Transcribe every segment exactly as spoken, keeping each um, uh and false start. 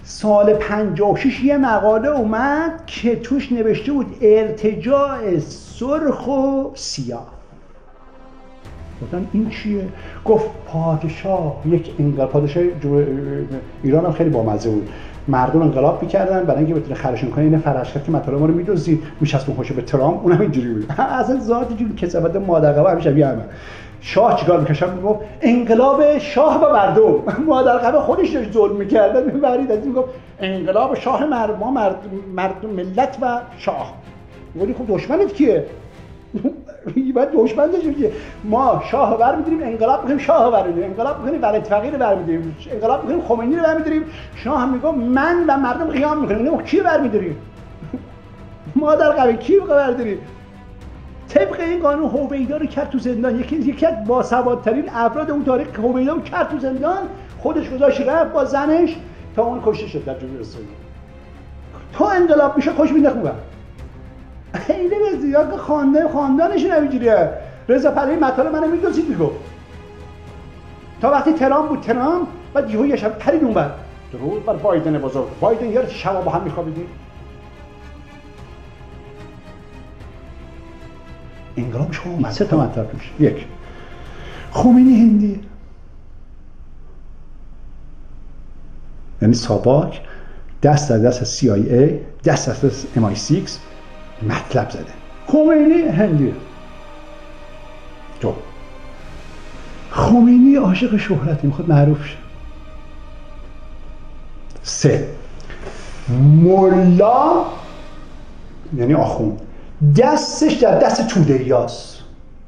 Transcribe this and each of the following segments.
سال پنجاه و شش یه مقاله اومد که توش نوشته بود ارتجاع سرخ و سیاه. گفتن این چیه؟ گفت پادشاه یک انقلاب، پادشاه ایران هم خیلی بامزه بود، مردم انقلاب می‌کردن برای اینکه بتونه خرشون کنه، این فرشکت که مطالب ما رو می‌دزدید می‌چسبون خوشه به ترامپ، اونم اینجوری بود. اصلا ذات جون کثافت مادرقبا همیشه همین همه. شاه چیکار می‌کشن؟ میگفت انقلاب شاه و مردم. مادرقبا خودش داشت ظلم می‌کرد، می‌برید از این میگفت انقلاب شاه مرد ما مرد مردم ملت و شاه. ولی خب دشمنت کیه؟ بعد دشمن داشته ما شاه برمی‌داریم، انقلاب می‌کنیم شاه برمی‌داریم، انقلاب می‌کنیم ولایت فقیه برمی‌داریم، انقلاب می‌کنیم خمینی رو برمی‌داریم. شاه هم میگه من و مردم قیام می‌کنیم. میگه کی برمی‌داریم؟ ما در قوی کی برداریم؟ طبق این قانون هویدا رو کرد تو زندان. یکی یکی از باسوادترین افراد اون تاریخ هویدا رو کرد تو زندان، خودش گذاشت رفت با زنش تا اون کشته شد در جمهوری اسلامی. تا انقلاب میشه خوش بینه خوبه. خیلی به زیاد خانده خاندانشون همینجوریه. رضا پهلوی مطالب منو میدوزید میگفت تا وقتی ترامپ بود ترامپ بعد یهو یه شب پرید اونور درود بر بایدن بزرگ. بایدن یه شب با هم میخوابیدیم. انقلاب شما اومد سه تا مطلب توش. یک، خمینی هندی، یعنی ساواک دست از دست سی آی ای، دست از دست ام آی سیکس مطلب زده. خمینی هندی. دو، خمینی عاشق شهرتی، میخواد معروف شه. سه، ملا یعنی آخوند دستش در دست توده‌ایاست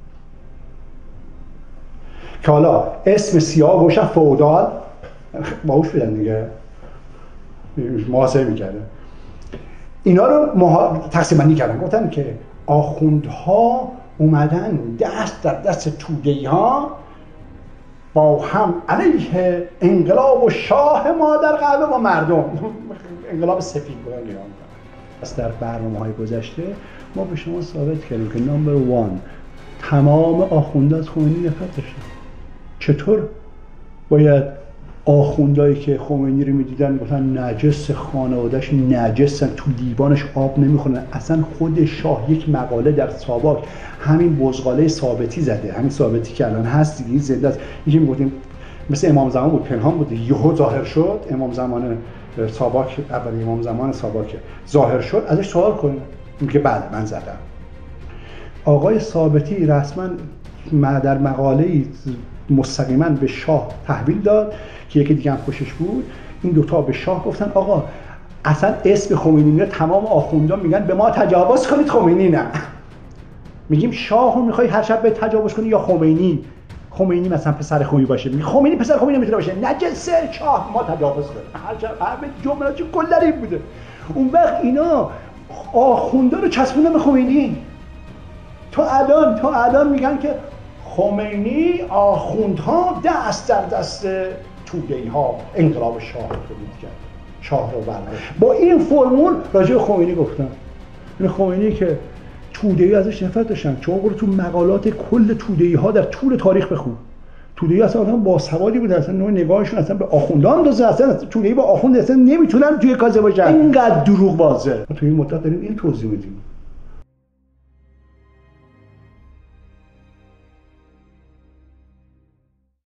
که حالا اسم سیاه گوشن فئودال باهوش بودن دیگه، محاسبه میکرده اینا رو مها... تقسیم بندی کردن. گفتن که آخوندها اومدن دست در دست توده‌ای‌ها با هم علیه انقلاب و شاه ما در قلب با مردم انقلاب سفید بودن ایران. پس در برنامه‌های گذشته ما به شما ثابت کردیم که نمبر وان تمام آخوندها از خمینی نفرت داشتن. چطور باید آخوندهایی که خمینی رو میدیدن گفتن نجس، خانواده‌اش نجسن، تو لیوانش آب نمیخورن. اصلا خود شاه یک مقاله در ساواک همین بزغاله ثابتی زده، همین ثابتی که الان هست دیگه زنده است. یکی میگفتیم مثل امام زمان بود، پنهان بود، یهو ظاهر شد. امام زمان ساواک، اول امام زمان ساواک ظاهر شد، ازش سوال کنه میگه بله من زدم. آقای ثابتی رسما در مقاله‌ای مستقیما به شاه تحویل داد که یکی دیگه هم خوشش بود. این دوتا به شاه گفتن آقا اصلا اسم خمینی میاد، تمام آخوندا میگن به ما تجاوز کنید، خمینی نه. میگیم شاه رو میخوای هر شب به تجاوز کنی یا خمینی؟ خمینی مثلا پسر خوبی باشه، میگه خمینی پسر خوبی نمیتونه باشه، نجسه، شاه ما تجاوز کنیم. هر شب همه جملاتی کلری بوده. اون وقت اینا آخوندا رو چسبوندن به خمینی. تا الان تا الان میگن که خمینی آخوندها دست در دست توده‌ای‌ها انقلاب شاه رو تولید کرد، شاه رو برنامه. با این فرمول راجع به خمینی گفتن. این خمینی که توده‌ای ازش نفرت داشتن. چون برو تو مقالات کل توده‌ای‌ها در طول تاریخ بخون. توده‌ای اصلا آدم باسوادی بود، اصلا نوع نگاهشون اصلا به آخوندان اندازه، اصلا توده‌ای با آخوند اصلا نمیتونن توی کازه باشن. اینقدر دروغ بازه. تو این مدت داریم این توضیح میدیم.